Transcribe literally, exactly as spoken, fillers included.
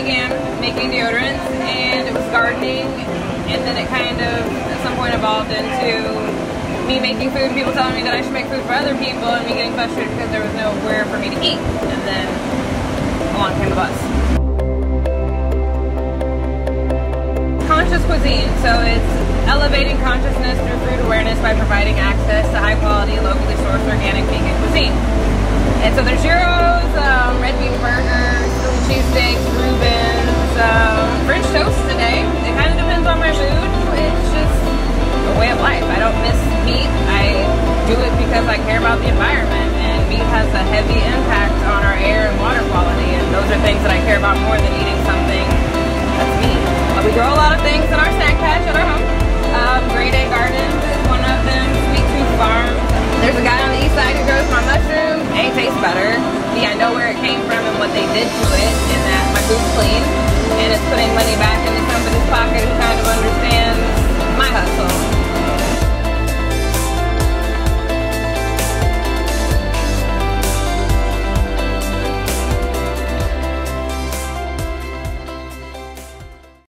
began making deodorants, and it was gardening, and then it kind of at some point evolved into me making food, people telling me that I should make food for other people, and me getting frustrated because there was nowhere for me to eat. And then along came the bus. Conscious cuisine, so it's elevating consciousness through food awareness by providing access to high quality, locally sourced, organic, vegan cuisine. And so there's gyros, um, red bean burgers, Philly cheesesteaks, Reubens, um, French toast today. It kind of depends on my mood. It's just a way of life. I don't miss meat. I do it because I care about the environment, and meat has a heavy impact on our air and water quality, and those are things that I care about more than eating something that's meat. But we grow a lot of things in our snack patch at our home. Um, Grade A Gardens is one of them, Sweet Tooth Farms. There's a guy on the east side who grows my mushrooms. They taste better. Yeah, I know where it came from and what they did to it, and that my food's clean, and it's putting money back into somebody's pocket who kind